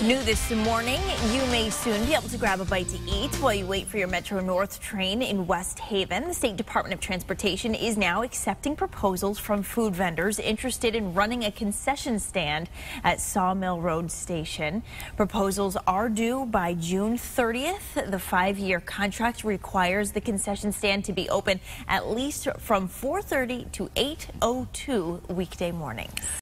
New this morning, you may soon be able to grab a bite to eat while you wait for your Metro North train in West Haven. The State Department of Transportation is now accepting proposals from food vendors interested in running a concession stand at Sawmill Road Station. Proposals are due by June 30th. The 5-year contract requires the concession stand to be open at least from 4:30 to 8:02 weekday mornings.